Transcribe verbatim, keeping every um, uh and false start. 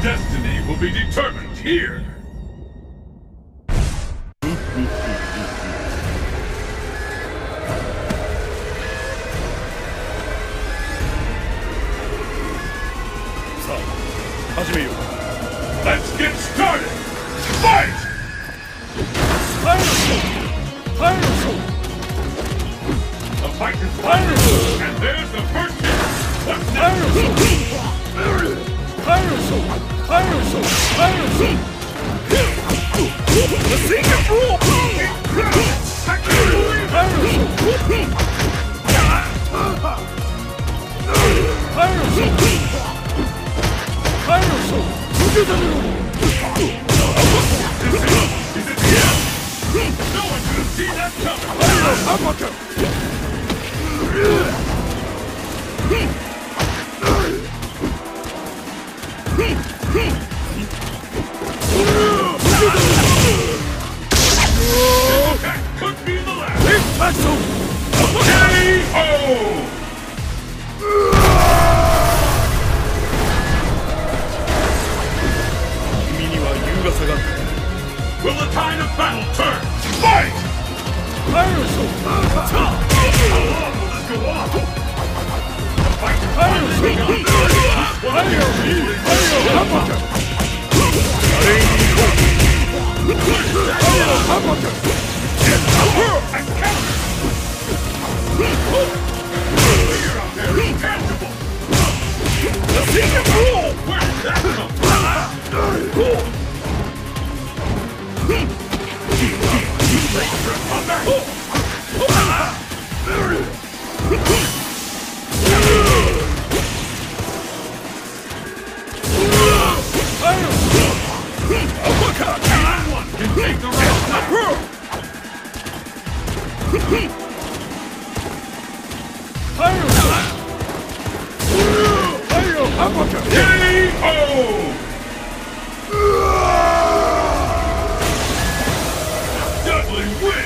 destiny will be determined here. Let's get started! Fight! The fight is final, and there's the first hit. What's next? The secret rule! Is it the end? No one could have seen that coming! That could be the last! K O! Will the tide of battle turn? Fight! How long will this go on? The fight is finally begun! What are you doing? And counter! Fear out there is tangible! The secret rule! Where did that come from? Anyone can take the rest now. K O! Dudley wins!